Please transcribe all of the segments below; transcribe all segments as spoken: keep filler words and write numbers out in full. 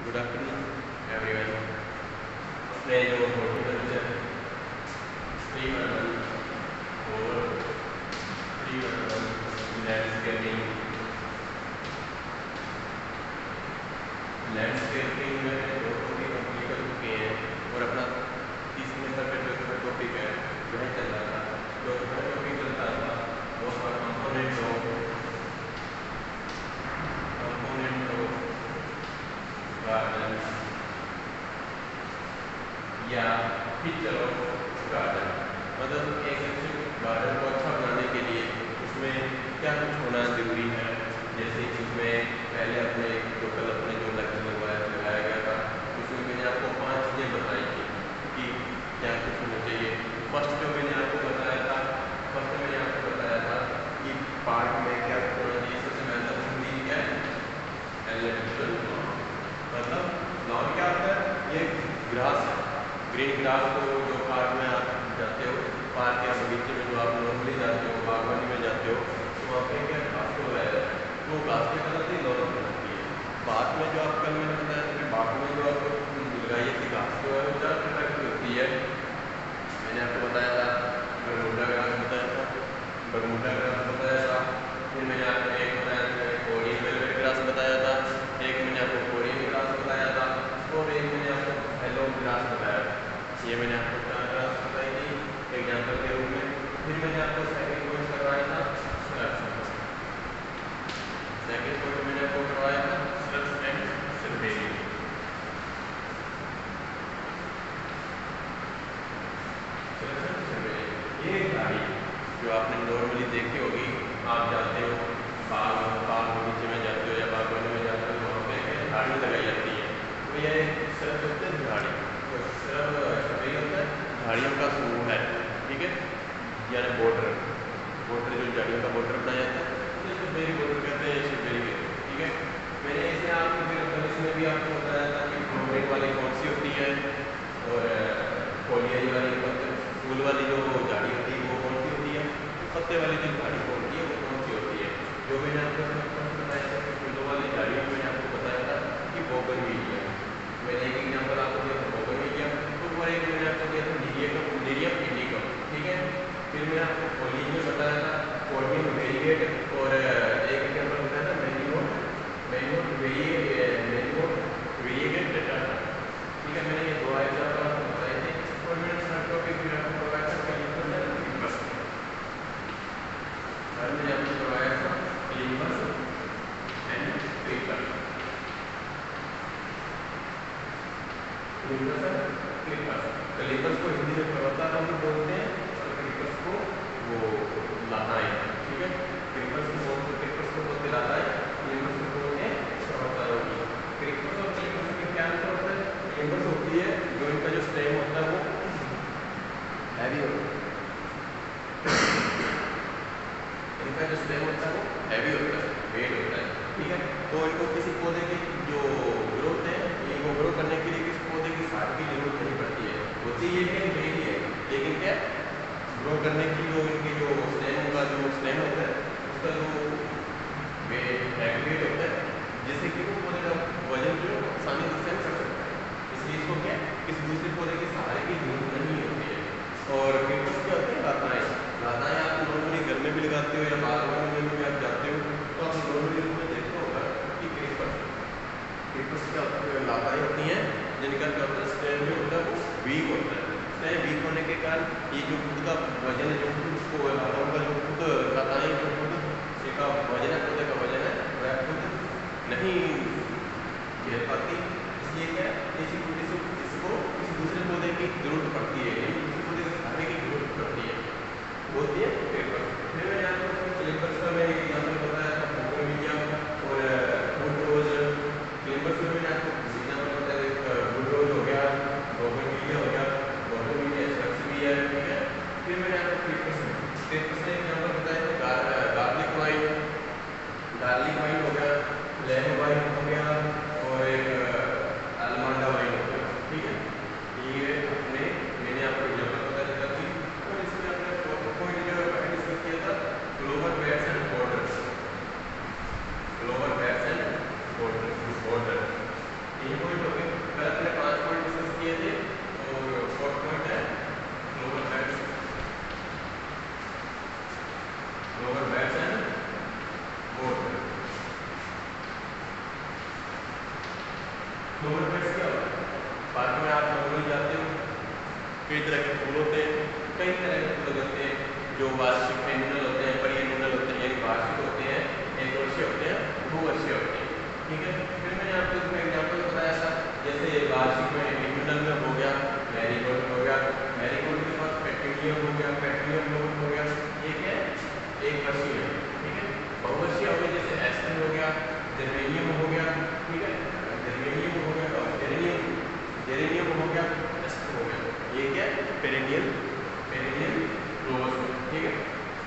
Good afternoon everyone. अपने जो horticulture tree garden और ट्री गार्डन लैंडस्केपिंग लैंडस्केपिंग में दो टॉपिक कंप्लीट कर चुके हैं और अपना तीस सेमेस्टर का जो टॉपिक है वह चल रहा था। जो टॉपिक चलता था वो था component of component of garden या फीचर ऑफ गार्डन। मतलब एक अच्छे गार्डन को अच्छा बनाने के लिए उसमें क्या कुछ होना जरूरी है। जैसे इसमें पहले अपने जो कल अपने जो लेक्चर लगवाया लगाया गया था उसमें मैंने आपको पांच चीज़ें बताई थी कि क्या कुछ होना चाहिए। फर्स्ट जो मैंने आपको बताया था फर्स्ट मैंने आपको बताया था कि पार्क में क्या होना चाहिए। सबसे महत्वपूर्ण क्या है, एलिमेंटल लॉन। मतलब लॉन क्या होता है, ये ग्रास है, ग्रीन ग्रास को जो पार्क में आप जाते हो, पार्क या बगीचे में जो आप नॉर्मली जाते हो, बागवानी में जाते हो तो वहाँ पे क्या घास को लगाया जाता है, वो घास के कलर से लॉन बनाती है। पार्क में जो आप कल मैंने बताया था कि बाग में जो आप लगाई थी घास को है वो चार प्रकार की होती है। मैंने आपको बताया था बरमूडा ग्रास बताया था बरमूडा ग्रास बताया था फिर मैंने आपको एक बताया था कोरियन वेलवेट ग्रास बताया था, एक मैंने आपको कोरियन ग्रास बताया था और एक मैंने आपको हेलो ग्रास बताया था। ये मैंने आपको चार ग्रास बताई थी एग्जाम्पल के रूप में। फिर मैंने आपको सेकंड पॉइंट करवाया था स्लग्स। सेकंड पॉइंट मैंने आपको करवाया था स्लग्स एंड सर्वेलिंग। स्लग्स एंड सर्वेलिंग ये गाड़ी जो आपने नॉर्मली देखी होगी, आप जाते हो बाग बाग बगीचे में जाते हो या बागवानी में जाते हो तो वहाँ पे झाड़ी लगाई जाती है। तो ये सर्व होते हैं झाड़ी, तो सर्व सर्वेलिंग होता है झाड़ियों का समूह है, ठीक है, यानी बॉर्डर बॉर्डर जो झाड़ियों का बॉर्डर बनाया जाता है तो सर्वेलिंग बॉर्डर कहते हैं, सर्वेलिंग कहते हैं, ठीक है। मैंने इसे आपको फिर इसमें भी आपको बताया था कि फ्लोरिंग वाली कौन सी होती है और फॉलियाई वाली फूल वाली जो झाड़ी होती है वो कौन सी होती है, पत्ते वाली जो झाड़ी होती है वो कौन सी होती है। जो मैंने आपको बताया था कि फूलों वाली झाड़ी मैंने आपको बताया था कि बोगनविलिया। मैंने एक एग्जाम्पल आपको दिया था बोगनविलिया, और एक मैंने आपको दिया था निरियम निरियम इंडिकम, ठीक है। फिर मैंने आपको फॉलियन में बताया था फॉलियन वेरिएट और एक एग्जाम्पल बताया था मैनिमोट मैनिमोट मैनिमोट वेरिएट डेटाटा, ठीक है। मैंने ये दो एग्जाम्पल आपको बताए थे और मैंने थर्ड टॉपिक फिर आपको करवाया था क्लिम्बस। थर्ड मैंने आपको करवाया था climbers and creeper. Climbers and creeper, climbers को हिंदी में पर्वतारोही बोलते हैं और क्रीपर्स को वो लताएं, ठीक है। क्रीपर्स को बोलते क्रीपर्स को बोलते लताएं, क्लिम्बस को बोलते हैं पर्वतारोही। क्रीपर्स और क्लिम्बस में क्या अंतर होता है, क्लिम्बस होती है जो इनका जो स्टेम होता है वो हैवी होता है, इनका जो स्टेम होता है वो हैवी होता है, वेट होता है, ठीक है। तो इनको किसी पौधे की जो ग्रोथ है इनको ग्रो करने के लिए किसी पौधे की खाद की जरूरत नहीं पड़ती है, होती है कि नहीं है, लेकिन क्या ग्रो करने की जो इनके जो स्टेम का जो स्टेम होता है उसका जो वेट हैवी वेट होता है जिससे कि वो पौधे का वजन जो आसानी से सहन कर सकता है, इसलिए इसको क्या किसी दूसरे पौधे के सहारे की जरूरत नहीं होती है। और क्रीपर्स क्या होते हैं, लताएं। लताएं आप नॉर्मली घर में भी लगाते हो या बागवानी में भी आप जाते हो तो आप नॉर्मली उसमें देखते होगा कि क्रीपर्स क्रीपर्स क्या होता है, लताएं होती हैं जिनका क्या होता है स्टेम जो होता है वो वीक होता है। स्टेम वीक होने के कारण ये जो खुद का वजन है जो खुद उसको लताओं का जो खुद लताएं जो खुद का वजन है पौधे का वजन है वह खुद नहीं झेल पाती, इसलिए क्या इसी इसको किसी दूसरे पौधे की जरूरत पड़ती है, यानी दूसरे पौधे के सहारे की जरूरत पड़ती है, होती है क्रीपर्स। फिर मैंने आपको क्रीपर्स का मैं एग्जाम्पल बताया था बोगनविलिया और वुडरोज। क्रीपर्स में मैंने आपको एग्जाम्पल बताया एक वुडरोज हो गया, बोगनविलिया हो गया, बोगनविलिया स्लग्स भी है, ठीक है। फिर मैंने आपको क्रीपर्स में क्रीपर्स में एग्जाम्पल बताया था गार्लिक वाइन, गार्लिक वाइन हो गया, लेमन वाइन हो गया और एक अलमंडा वाइन हो गया, ठीक है। ये अपने मैंने आपको एग्जाम्पल बताया था कि और इसमें अपने फोर्थ पॉइंट जो है डिस्कस किया था global beds and borders, global beds and border border तीन पॉइंट हो गए। कल अपने पांच पॉइंट डिस्कस किए थे और फोर्थ पॉइंट है global beds, global beds and board. Global beds क्या होता है? पार्क में आप नॉर्मली जाते हो, कई तरह के फूल होते हैं, कई तरह के फूल होते हैं जो वार्षिक एनुअल होते हैं, परिएनुअल होते हैं, यानी वार्षिक होते हैं, एक वर्षीय होते हैं, दो वर्षीय होते हैं। ठीक है, फिर मैंने आपको इसमें एग्जांपल बताया था, जैसे वार्षिक में एनुअल में हो गया मैरीगोल्ड हो गया, मैरीगोल्ड के बाद पेट्यूनियम हो गया, पेट्यूनियम हो गया, ये क्या है? एक वर्षीय है। ठीक है, बहुवर्षीय हो गया जैसे एस्टर हो गया, जेरेनियम हो गया। ठीक है, जेरेनियम हो गया, जेरेनियम जेरेनियम हो गया, एस्टर हो गया, ये क्या है? Perennial perennial rose. ठीक है,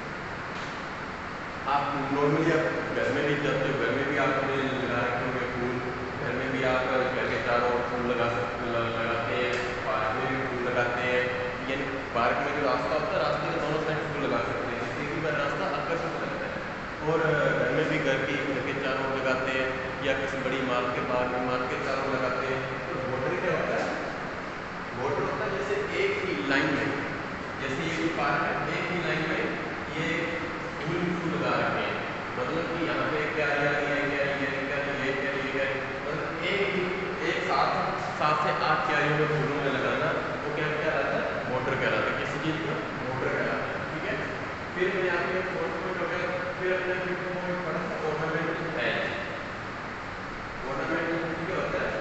आप नॉर्मली आप घर में भी जाते हो, घर में भी आपने लगा रखे होंगे फूल, घर में भी आप घर के चारों फूल लगा सकते लगाते हैं, पार्क में भी फूल लगाते हैं, यानी पार्क में जो रास्ता होता है रास्ते के दोनों साइड फूल लगा सकते हैं जिससे कि वह रास्ता आकर्षक लगता है। और घर में भी घर की घर के चारों लगाते हैं या किसी बड़ी इमारत के पार्क में इमारत के चारों लगाते हैं। तो बॉर्डर क्या होता है? बॉर्डर होता है जैसे एक ही लाइन में, जैसे ये पार्क है एक ही लाइन में ये फूल फूल लगा रखे हैं, मतलब कि यहाँ पे क्या आ रही है, क्या ये क्या ये क्या ये क्या मतलब एक ही एक साथ सात से आठ क्यारियों में फूलों में लगाना, वो क्या क्या रहता है? बॉर्डर कहलाता है, किसी चीज का बॉर्डर कहलाता है। ठीक है, फिर मैंने आपको एक फोर्थ पॉइंट हो गया, फिर अपने फिफ्थ पॉइंट पढ़ा ऑर्नामेंटल एज। ऑर्नामेंटल क्या होता है?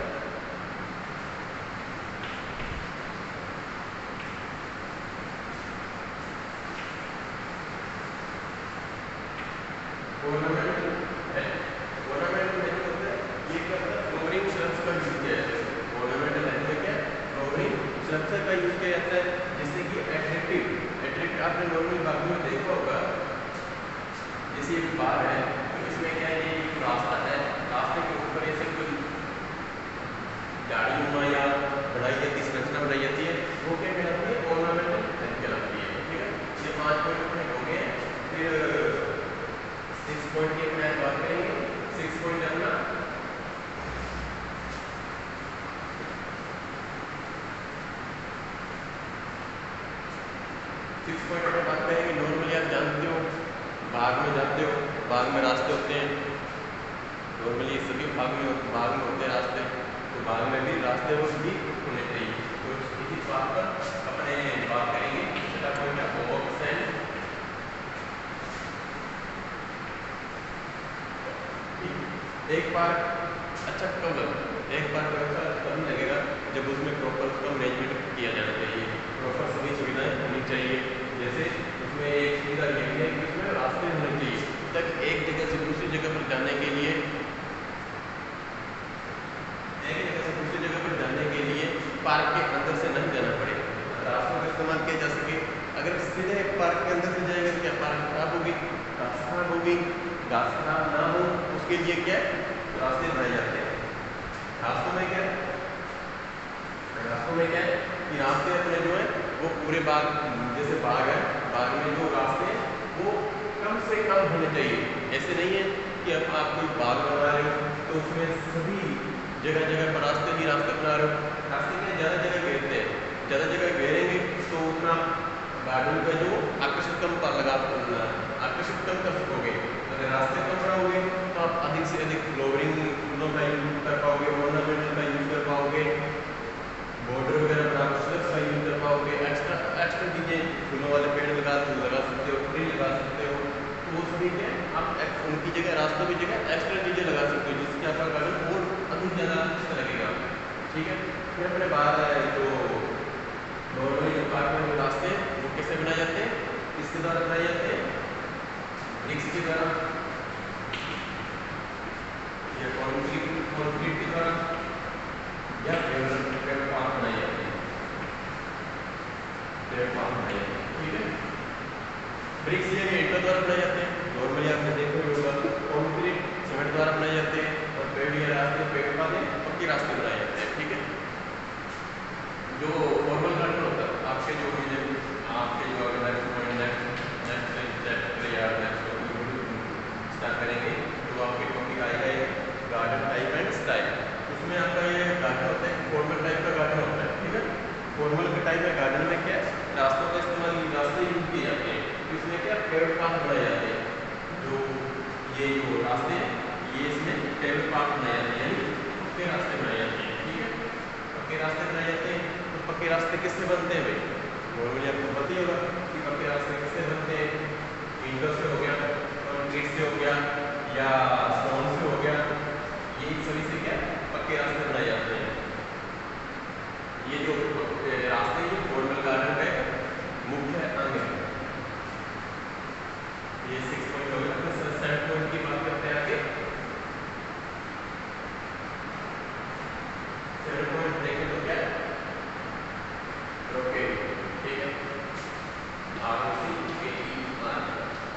ऑर्नामेंटल है, ऑर्नामेंटल है जो होता है ये क्या होता है? फ्लोरिंग श्रब्स का यूज किया जाता है। ऑर्नामेंटल है में क्या? फ्लोरिंग श्रब्स का यूज किया जाता है, जिससे कि एट्रैक्टिव एट्रैक्ट आपने नॉर्मल बागों में देखा होगा, जैसे ये बाग है तो इसमें क्या है, ये रास्ता है, रास्ते के ऊपर ऐसे कोई झाड़ियों या बढ़ाई जाती संरचना बनाई जाती है, वो क्या कहलाती है? ऑर्नामेंटल कहलाती है। ठीक है, ये पांच पॉइंट अपने हो गए। फिर सिक्स पॉइंट की अपने बात करेंगे। सिक्स पॉइंट अपना सिक्स पॉइंट अपने बात करेंगे। नॉर्मली आप जानते हो बाग में जाते हो, बाग में रास्ते होते हैं, नॉर्मली सभी बाग में बाग में होते हैं रास्ते, तो बाग में भी रास्ते वो भी होने चाहिए। तो इसी बात पर अपने बात करेंगे। छठा पॉइंट है वॉक्स एंड एक पार्क अच्छा कब लगेगा? एक पार्क अच्छा तभी लगेगा जब उसमें प्रॉपर उसका मैनेजमेंट किया जाना चाहिए, प्रॉपर सभी सुविधाएं होनी चाहिए। जैसे उसमें एक सुविधा ये भी है कि उसमें रास्ते होने चाहिए, तक एक जगह से दूसरी जगह पर जाने के लिए एक जगह से दूसरी जगह पर जाने के लिए पार्क के अंदर से नहीं जाना पड़े, रास्तों का इस्तेमाल किया जा सके। अगर सीधे पार्क के अंदर से जाएगा तो क्या पार्क खराब होगी, घास खराब होगी, घास खराब ना हो उसके लिए क्या रास्ते बनाए जाते हैं। रास्तों में क्या रास्तों में क्या है कि रास्ते अपने जो है वो पूरे बाग, जैसे बाग है, बाग में जो रास्ते वो कम से कम होने चाहिए। ऐसे नहीं है कि अब आप कोई बाग बना रहे हो तो उसमें सभी जगह जगह पर रास्ते भी रास्ते बना रहे हो, रास्ते में ज़्यादा जगह घेरते हैं, ज़्यादा जगह घेरेंगे तो उतना गार्डन का जो आकर्षित कम पर लगा आकर्षित कम कर सकोगे। अगर रास्ते कम बनाओगे तो आप अधिक से अधिक फ्लोरिंग फूलों का यूज कर पाओगे, ऑर्नामेंटल का यूज कर पाओगे, बॉर्डर वगैरह बना श्रब्स का यूज कर पाओगे, एक्स्ट्रा एक्स्ट्रा चीज़ें फूलों वाले पेड़ लगा लगा सकते हो, ट्री लगा सकते हो, तो वो सभी क्या आप उनकी जगह रास्तों की जगह एक्स्ट्रा चीज़ें लगा सकते हो जिससे आपका गार्डन और अधिक ज़्यादा अच्छा लगेगा। ठीक है, फिर अपने बात है जो नॉर्मली जो पार्क में रास्ते वो कैसे बनाए जाते हैं, किसके द्वारा बनाए जाते हैं? ब्रिक्स के द्वारा या कंक्रीट कंक्रीट के द्वारा या प्लेटफॉर्म बनाए जाते हैं, प्लेटफॉर्म बनाए जाते हैं। ठीक है, ब्रिक्स ये ईंटों द्वारा बनाए जाते हैं, नॉर्मली आपने देखा होगा कंक्रीट सीमेंट द्वारा बनाए जाते हैं, और पेड़ या रास्ते पेड़ पौधे पक्के रास्ते बनाए जाते हैं। ठीक है, जो फॉर्मल गार्डन होता है आपके जो आपके जो नेक्स्ट नेक्स्ट नेक्स्ट या नेक्स्ट स्टार्ट करेंगे तो आपके टॉपिक आएगा गार्डन टाइप एंड स्टाइल, उसमें आपका ये टाइम में गार्डन में क्या रास्तों का इस्तेमाल, रास्ते यूज किए जाते हैं, तो इसमें क्या पेवर्ड पाथ बनाए जाते हैं। जो ये जो रास्ते हैं ये इसमें पेवर्ड पाथ बनाए जाते हैं, यानी पक्के रास्ते बनाए जाते हैं। ठीक है, पक्के रास्ते बनाए जाते हैं। तो पक्के रास्ते किससे बनते हैं भाई? नॉर्मली आपको पता ही होगा कि पक्के रास्ते किससे बनते हैं। ईंटों से हो गया, कंक्रीट से हो गया, या स्टोन से हो गया, ये सभी से क्या पक्के रास्ते बनाए जाते हैं। ये जो रास्ते ये बॉटनिकल गार्डन का मुख्य अंग है। ये सिक्स पॉइंट हो गया। तो सेवन पॉइंट की बात करते हैं आगे। सेवन पॉइंट देखें तो क्या रोकेरी। ठीक है, आर ओ सी के ई आर।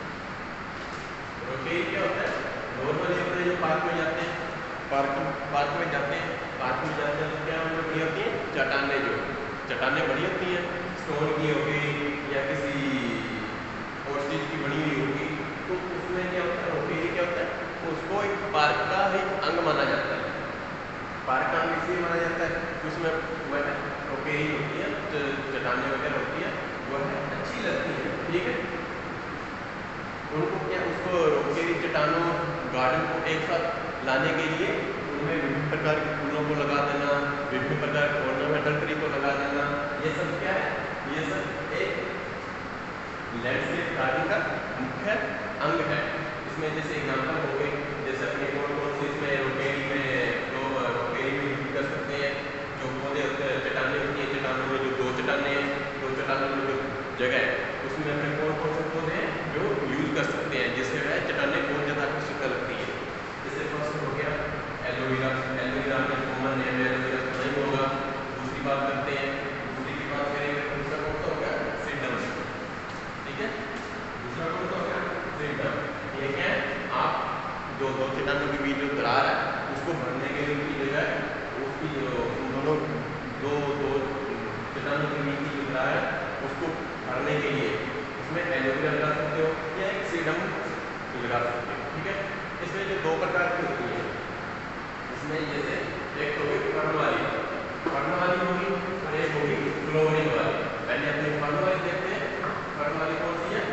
रोकेरी क्या होता है? नॉर्मली अपने जो पार्क में जाते हैं, पार्क पार्क में जाते हैं पार्क में जाते हैं तो क्या हम लोग होती हैं चट्टानें, जो चट्टानें बड़ी होती हैं, स्टोन की हो गई या किसी और चीज की बनी हुई होगी, तो उसमें क्या होता है रोकेरी क्या होता है, उसको एक पार्क का एक अंग माना जाता है। पार्क का अंग इसलिए माना जाता है कि उसमें वह रोकेरी होती है, चट्टानें वगैरह होती है, वह अच्छी लगती है। ठीक है, उनको क्या उसको रोकेरी चट्टानों गार्डन को एक साथ लाने के लिए उनमें विभिन्न प्रकार के फूलों को लगा देना, विभिन्न प्रकार के ऑर्नामेंटल ट्री को लगा देना, ये सब क्या है, ये सब एक लैंडस्केप गार्डन का मुख्य अंग है। इसमें जैसे एग्जांपल हो गए, जैसे अपने कौन कौन से इसमें रोकेरी में तो रोकेरी में यूज कर सकते हैं, जो पौधे होते हैं चट्टानें होती हैं, चट्टानों में जो दो चट्टानें हैं, दो चट्टानों में जो जगह है उसमें अपने कौन कौन से पौधे हैं जो यूज कर सकते हैं, जिससे वह चट्टानें बहुत ज़्यादा आकर्षित लगती है। जैसे फर्स्ट हो गया एलोवेरा। एलोवेरा में कॉमन नेम है, एलोवेरा तो नहीं होगा। दूसरी बात करते हैं, दूसरी की बात करेंगे, दूसरा कौन सा हो गया सिडम। ठीक है, दूसरा कौन सा हो गया सिडम। ये क्या है, आप जो दो चट्टानों के बीच जो दरार है उसको भरने के लिए की जगह उसकी जो दोनों दो दो चट्टानों के बीच की जो दरार है उसको भरने के लिए उसमें एलोवेरा लगा सकते हो या एक सीडम लगा सकते हो। ठीक है, इसमें जो दो प्रकार की होती है, इसमें जैसे एक तो होगी फर्न वाली, फर्न वाली होगी और एक होगी फ्लोवरिंग वाली। पहले अपनी फर्न वाली देखते हैं। फर्न वाली कौन सी है?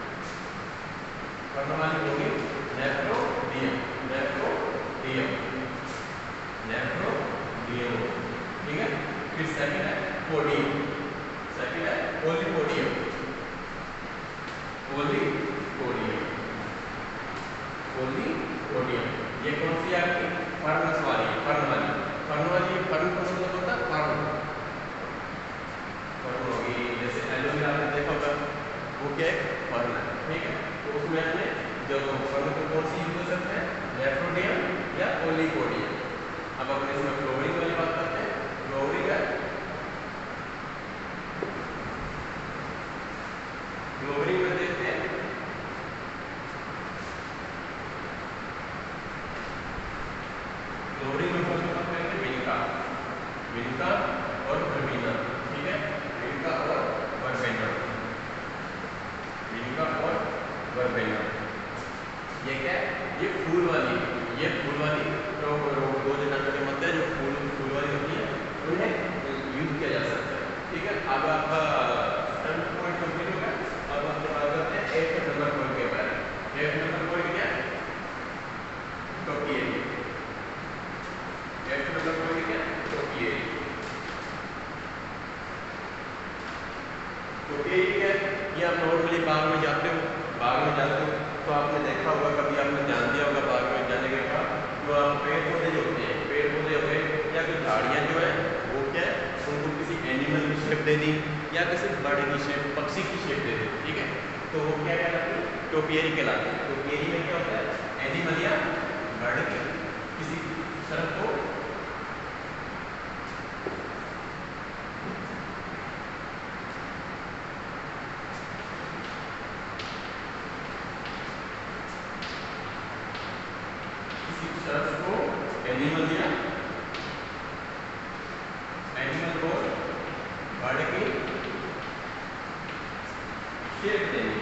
फर्न वाली होगी नेफ्रोडियम, नेफ्रोडियम, नेफ्रोडियम। ठीक है, फिर सेकंड है पोडियम, सेकंड है पोलीपोडियम, पोलीपोडियम, पोलीपोडियम। ये कौन सी है आपकी फर्नस वाली, फर्न वाली। फर्न वाली फर्न का मतलब होता है फर्न, फर्न होगी। जैसे एलोवेरा आपने देखा होगा वो क्या है फर्न है। ठीक है, तो उसमें हमने जो फर्न को कौन सी यूज कर सकते हैं, नेफ्रोडियम या पोलीपोडियम। अब अपने इसमें फ्लोवरिंग वाली बात करते हैं। फ्लोवरिंग है, फ्लोवरिंग में देखते हैं फ्लोवरिंग में कौन सा बात करेंगे, विनिका, विनिका और वर्बेना। ठीक है, विनिका और वर्बेना, विनिका और वर्बेना। ये क्या है, ये फूल वाली, ये फूल वाली तो दो चट्टानों के मध्य जो फूल फूल वाली होती है उन्हें यूज किया जा सकता है। ठीक है, अब आपका सेवन पॉइंट कंप्लीट हो गया। अब हम बात करते हैं एट नंबर पॉइंट के बारे में। एट नंबर पॉइंट क्या है, टोपियरी। एट नंबर पॉइंट क्या है, टोपियरी। टोपियरी क्या है, ये आप नॉर्मली बाग में जाते हो, बाग में जाते हो तो आपने देखा होगा, कभी आपने ध्यान दिया होगा बाग में जाने के बाद जो आप पेड़ पौधे जो होते हैं, पेड़ पौधे हो गए या कुछ झाड़ियाँ जो है वो क्या है, उनको किसी एनिमल की शेप दे दी या किसी बर्ड की शेप, पक्षी की शेप दे दी। ठीक है, तो वो क्या कहलाती है, टोपियरी कहलाती है। टोपियरी में क्या होता है, एनिमल या बर्ड की किसी शर्त को शर्त को एनिमल या एनिमल को बर्ड की शेप देनी,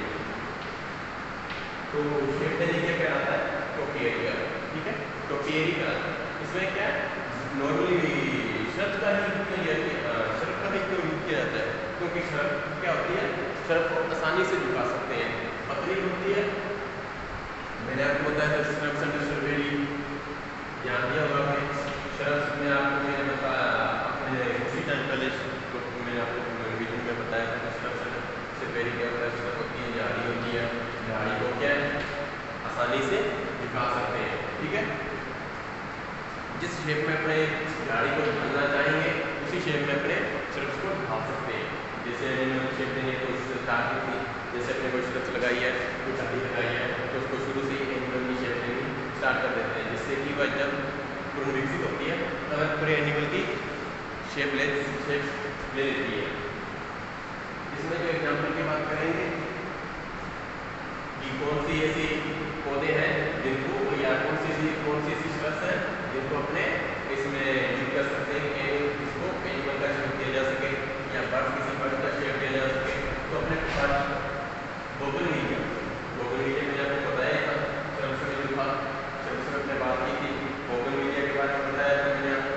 तो शेप देने क्या कहलाता है, टोपियरी का। ठीक है, टोपियरी का इसमें क्या है, नॉर्मली शर्त का ही शर्त का ही क्यों यूज किया किया जाता है, क्योंकि शरफ क्या होती है, शरफ को आसानी से झुका सकते हैं, पतली होती है। मैंने आपको बताया था शरफ सेंटर वेरी ध्यान दिया होगा आपने, शरफ में आपको मैंने बताया अपने उसी टाइम पहले मैंने आपको वीडियो में बताया था शरफ सेंटर वेरी क्या होता है, शरफ होती है, झाड़ी होती है, झाड़ी को क्या आसानी से झुका सकते हैं। ठीक है, जिस शेप में अपने झाड़ी को ढालना चाहेंगे उसी शेप में अपने शरफ को ढाल सकते हैं। जैसे एनिमल शेप देंगे तो उससे स्टार्ट होती, जैसे अपने कोई शरफ लगाई है, कोई झाड़ी लगाई है, तो उसको शुरू से ही एनिमल की शेप देनी स्टार्ट कर देते हैं, जिससे कि वह जब भ्रूण विकसित होती है तब पूरे एनिमल की शेप ले शेप ले लेती है। इसमें जो एग्जाम्पल की बात करेंगे कि कौन सी ऐसी पौधे हैं जिनको या कौन सी ऐसी कौन सी ऐसी शरफ है जिनको अपने इसमें यूज कर सकते हैं कि इसको एनिमल का शेप दिया जा सके या बर्ड किसी बर्ड का शेप दिया जा सके, तो अपने पास बोगनविलिया बोगनविलिया मैंने आपको बताया था, शरफ में जो था शरफ से हमने बात की थी, बोगनविलिया के बारे में बताया था मैंने आपको।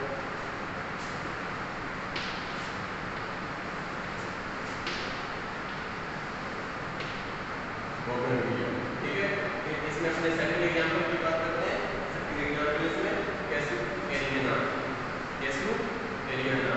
बोगनविलिया, ठीक है, इसमें अपने सेकंड एग्जांपल की बात करते हैं। सेकंड एग्जांपल इसमें कैसुएरियाना, कैसुएरियाना,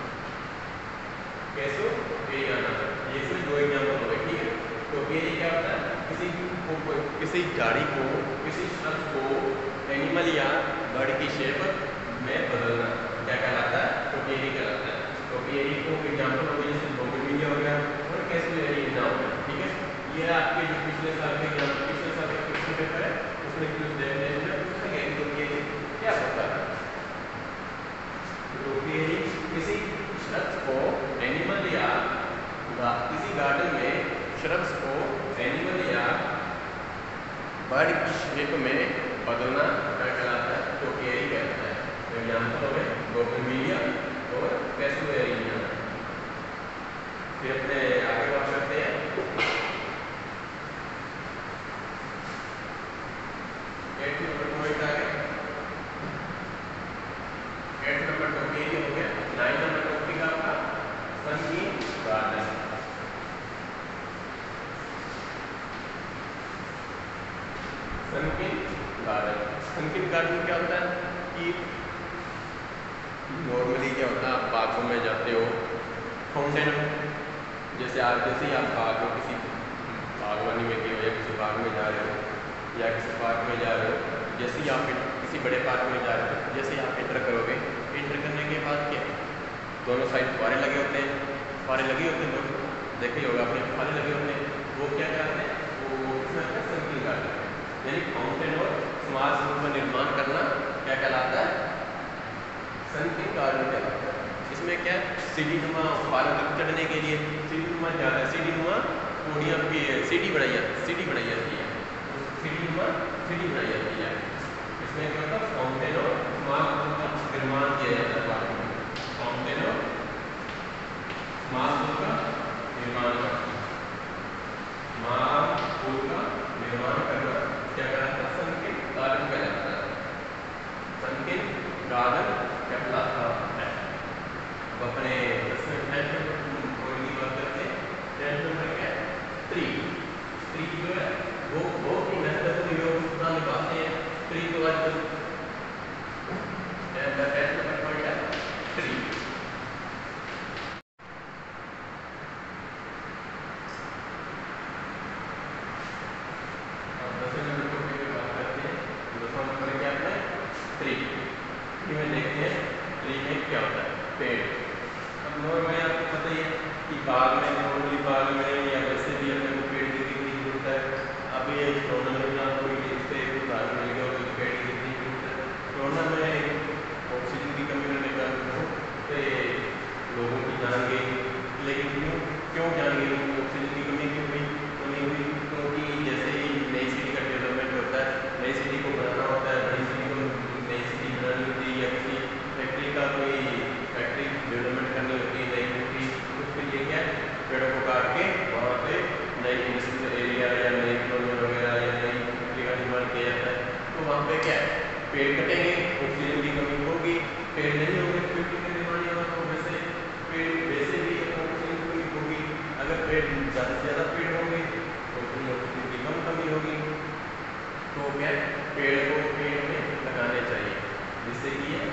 कैसुएरियाना, ये इसमें दो एग्जांपल हो गए। ठीक है, तो ये क्या होता है, किसी को किसी झाड़ी को किसी शरफ को एनिमल या बर्ड की शेप में बदलना क्या कहलाता है, टोपियरी कहलाता है। टोपियरी को एग्जांपल हो गया जैसे बोगनविलिया हो गया और कैसुएरियाना हो गया। ठीक है, ये आपके जो पिछले साल के एग्जाम पिछले साल का क्वेश्चन पेपर है उसमें कुछ डेफिनेशन में पूछा गया तो ये क्या होता है। टोपियरी किसी शरफ को एनिमल या किसी गार्डन में शरफ को एनिमल या बर्ड की शेप में बदलना क्या कहलाता है, टोपियरी कहलाता है। तो एग्जाम्पल हो गए बोगनविलिया और कैसुएरियाना। फिर अपने आगे बात करते हैं एट नंबर पॉइंट आ गया, एट नंबर टोपियरी हो गया। नाइन नंबर टॉपिक आपका sunken garden. Sunken garden, sunken garden क्या होता है कि नॉर्मली क्या होता है, आप बागों में जाते हो, फाउंटेन जैसे आप जैसे ही आप बाग में किसी बागवानी में गए हो या किसी बाग में जा रहे हो या किसी पार्क में जा रहे हो, जैसे ही आप किसी बड़े पार्क में जा रहे हो, जैसे ही आप एंटर करोगे, एंटर करने के बाद क्या दोनों साइड फुहारे लगे होते हैं, फुहारे लगे होते हैं, लोग देखे होगा आपने, फुहारे लगे होते हैं, वो क्या करते हैं, वो सनकीन गार्डन यानी फाउंटेन और स्मॉल स्कूल का निर्माण करना क्या कहलाता है, सनकीन गार्डन कहलाता है। इसमें क्या सीढ़ी नुमा फुहारों तक चढ़ने के लिए सीढ़ी नुमा ज़्यादा है, सीढ़ी नुमा पोडियम की सीढ़ी बनाई जाती सीढ़ी बनाई जाती है, सीढ़ी नुमा सीढ़ी बनाई जाती है। इसमें क्या होता है, फाउंटेन और स्मॉल स्कूल का निर्माण किया जाता है, फाउंटेन और स्मॉल स्कूल का निर्माण करना, स्मॉल स्कूल का निर्माण करना क्या कहलाता है, सनकीन गार्डन कहलाता है, सनकीन गार्डन कहलाता है। अब अपने दसवें टेंथ पॉइंट की बात करते हैं। टेंथ नंबर क्या है, ट्री। ट्री जो है वो बहुत ही महत्वपूर्ण योगदान निभाते हैं। ट्री को आजकल टेंथ नंबर पॉइंट है ट्री। दसवें नंबर टॉपिक की बात करते हैं। दसवां नंबर क्या है, ट्री। ट्री में देखते हैं ट्री में क्या होता है, पेड़। अब नॉर्मली आपको पता ही है कि बाग में नॉर्मली बाग में या वैसे भी अपने को पेड़ की कितनी जरूरत है। अब ये कोरोना में ना कोई इससे उदाहरण मिल गया तो पेड़ की कितनी जरूरत है। कोरोना में ऑक्सीजन की कमी होने का तो लोगों की जान गई, लेकिन क्यों क्यों जान गई लोगों की, ऑक्सीजन की कमी क्यों हुई, कमी हुई क्योंकि जैसे ही नई सिटी का डेवलपमेंट होता है, नई सिटी को बनाना होता है, बड़ी सिटी को नई सिटी बनानी होती है या किसी फैक्ट्री का कोई फैक्ट्री डेवलपमेंट करनी होती है नई होती है, उसके लिए क्या पेड़ों को काट के वहाँ पे नई इंडस्ट्रियल एरिया या नई कॉलोनी वगैरह या नई फैक्ट्री का निर्माण किया जाता है। तो वहाँ पे क्या है, पेड़ कटेंगे, ऑक्सीजन जिससे कि ये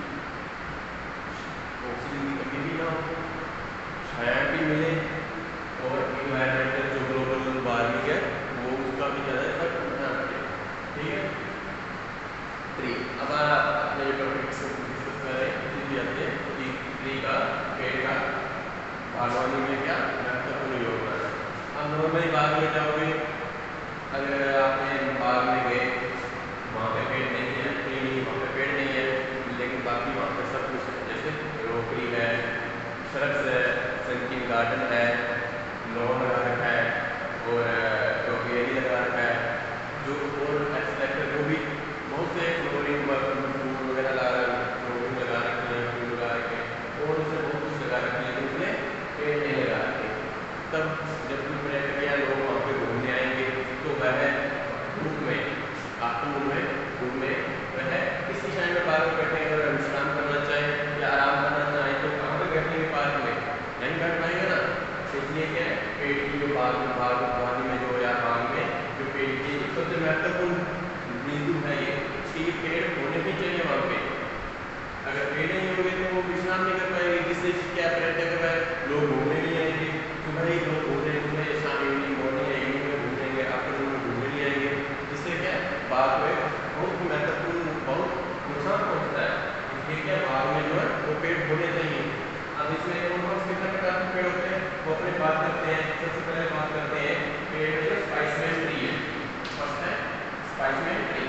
ऑक्सीजन की कमी भी ना हो, छाया भी मिले और इन्वायरमेंटल जो ग्लोबल वार्मिंग है वो उसका भी ज़्यादा इफेक्ट ना पड़े। ठीक है। ट्री, अब अपने जो टॉपिक डिस्कस कर रहे हैं इसी भी आते हैं कि ट्री का पेड़ का बागवानी में क्या महत्वपूर्ण योगदान है। अब नॉर्मली बाग में जाओगे, अगर आपने बाग में गए, वहाँ पे पेड़ नहीं है, ट्री नहीं, वहाँ पे पेड़ नहीं है, लेकिन बाकी वहाँ पे सब कुछ है, जैसे रोकड़ी है, सरस है, सनकिन गार्डन है, लॉन लगा रखा है और टोपियरी लगा रखा है, जो और एक्सट्रैक्टर वो भी बहुत से फ्लोरिंग फूल वगैरह लगा फ्लोरिंग लगा रखे हैं, फूल लगा रखे हैं और उसमें बहुत कुछ लगा रखे हैं, लेकिन उसने पेड़ नहीं लगा रखे। तब जब कोई पर्यटक या लोग वहाँ पे घूमने आएंगे तो वह धूप में, आफ्टरनून में, धूप में वह किसी टाइम में पार्क में बैठे अगर विश्राम करना चाहे या आराम करना चाहे तो कहाँ पर बैठेंगे? पार्क में नहीं बैठ पाएंगे ना। इसलिए क्या है, पेड़ की जो बाग बाग बागवानी में जो या बाग में जो पेड़ की सबसे महत्वपूर्ण बिंदु है ये कि पेड़ होने भी चाहिए वहाँ पे। अगर पेड़ नहीं होंगे तो वो विश्राम नहीं कर पाएंगे, जिससे क्या पर्यटक है लोग घूमने नहीं आएंगे। सुबह ही लोग घूमने घूमने शाम इवनिंग मॉर्निंग या इवनिंग में घूमेंगे, आफ्टरनून में घूमने नहीं आएंगे, जिससे क्या बाग में बहुत महत्वपूर्ण बहुत नुकसान पहुँचता है। इसलिए क्या बाग में जो है वो पेड़ होने चाहिए। अब इसमें कौन कौन से कितने प्रकार के पेड़ होते हैं वो अपने बात करते हैं। सबसे पहले बात करते हैं पेड़ जो स्पाइसमैन ट्री है। फर्स्ट है specimen tree.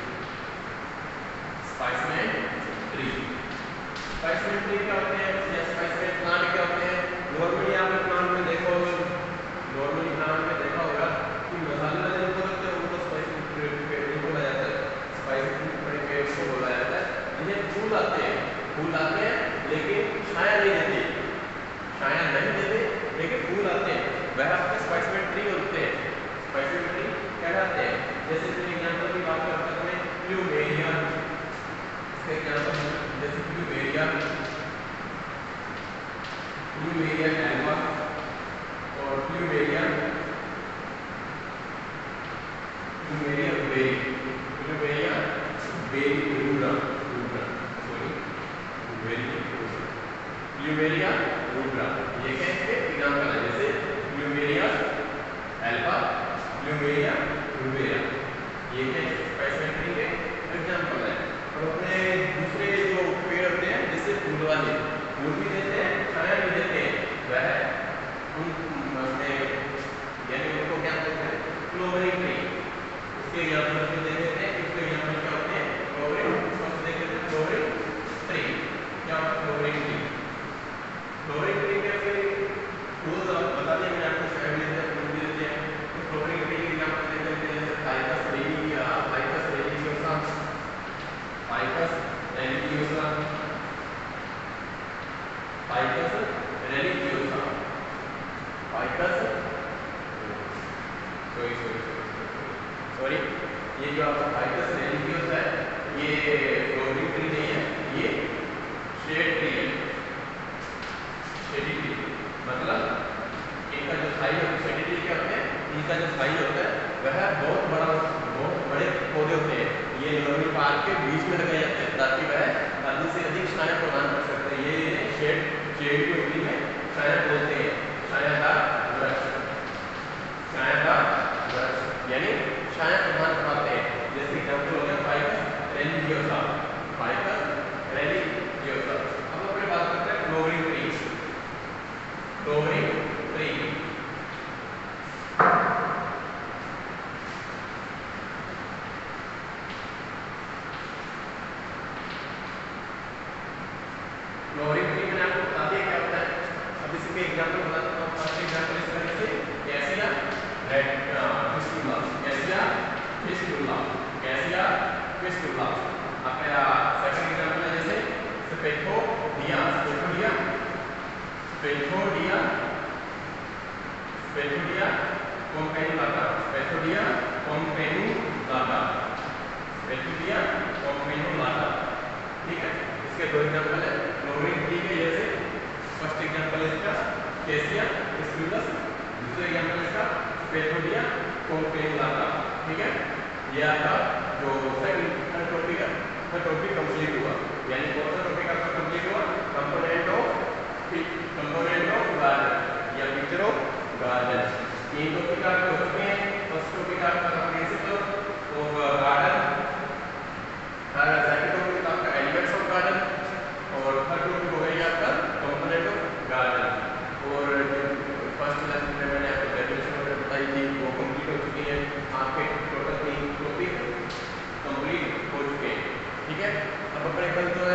Specimen tree specimen tree क्या होते हैं या स्पाइसमैन प्लांट क्या होते हैं? नॉर्मली आपने प्लांट में देखा होगा, नॉर्मली प्लांट में देखा होगा कि मसाला जो होता है उनको स्पाइसमैन पेड़ को बोला जाता है, स्पाइसमैन पेड़ को बोला जाता है। जिन्हें फूल आते हैं, फूल आते हैं लेकिन छाया नहीं देते, छाया नहीं देते लेकिन फूल आते हैं, वह आपके स्पाइसमैन ट्री होते हैं। स्पाइसमैन ट्री कहलाते हैं। जैसे कि एग्जांपल की बात करते हैं प्लूमेरिया, इसका एग्जांपल जैसे प्लूमेरिया, प्लूमेरिया एल्बा और plumeria plumeria berry, plumeria berry rubra, rubra sorry berry plumeria rubra, ये क्या इसके एग्जांपल है। जैसे प्लूमेरिया एल्बा, प्लूमेरिया रूब्रा, ये क्या स्पाइसमैन ट्री के एग्जांपल है। और अपने दूसरे जो पेड़ होते हैं जैसे फूल वाले, फूल भी देते हैं, छाया भी देते हैं, वह उन अपने यानी उनको क्या बोलते हैं? Flowering tree. उसके एग्जांपल भी दे देते हैं। इसके एग्जांपल क्या होते हैं? फ्लोवरिंग, फर्स्ट देखते हैं फ्लोवरिंग ट्री। क्या होता है फ्लोवरिंग ट्री? फ्लोवरिंग ट्री के फिर फूल बता दें, मैंने आपको छाया भी देते हैं, फूल भी देते हैं। तो फ्लोवरिंग ट्री के एग्जांपल देते हैं जैसे फाइकस रेलिगिया, ficus religiosa, ficus religiosa, ficus religiosa, ficus sorry sorry sorry ये जो आपका फाइकस रेलिगियोसा है ये फ्लोवरिंग ट्री नहीं है, ये शेड ट्री है। शेडी ट्री मतलब इनका जो साइज होता है, शेडी ट्री क्या होता है? इनका जो साइज होता है वह बहुत बड़ा, बहुत बड़े पौधे होते हैं। ये नॉर्मल पार्क के बीच में लगाए जाते हैं ताकि वह अधिक से अधिक छाया प्रदान कर सकते हैं। ये शेड शेड की उंगली में छाया बोलते हैं, छायादार वृक्ष, छायादार वृक्ष यानी छाया प्रदान करते हैं। जैसे एग्जांपल हो गया फाइकस रेलिगियोसा, फाइकस रेलिगियोसा। अब अपने बात करते हैं flowering tree. Flowering tree flowering tree मैंने आपको बता दिया क्या होता है। अब इसके एग्जांपल बताता हूँ। फर्स्ट एग्जांपल इस तरह से cassia red fistula, cassia fistula, cassia fistula. आपका सेकंड एग्जांपल है जैसे स्पेथोडिया, स्पेथोडिया, स्पेथोडिया, स्पेथोडिया कॉम्पेनुलाटा, स्पेथोडिया कॉम्पेनुलाटा, स्पेथोडिया कॉम्पेनुलाटा। ठीक है, इसके दो एग्जांपल है फ्लोवरिंग ट्री के। जैसे फर्स्ट एग्जांपल है इसका कैसिया फिस्टुलस, दूसरा एग्जांपल इसका स्पेथोडिया कॉम्पेनुलाटा। ठीक है, ये आपका जो सेकंड टॉपिक है। आपका टॉपिक कंप्लीट हुआ, यानी कौन सा टॉपिक आपका कंप्लीट हुआ, component of component of garden या पिक्चर ऑफ गार्डन। तीन टॉपिक आपके हो चुके हैं। फर्स्ट टॉपिक आपका principle of garden, second topic आपका एलिमेंट्स ऑफ गार्डन और थर्ड टॉपिक हो गया आपका कंपोनेंट ऑफ गार्डन। और फर्स्ट लेसन में मैंने आपको डेफिनेशन वगैरह बताई थी वो कंप्लीट हो चुकी है। आपके टोटल तीन टॉपिक कंप्लीट हो चुके हैं। ठीक है, अब अपने कल जो है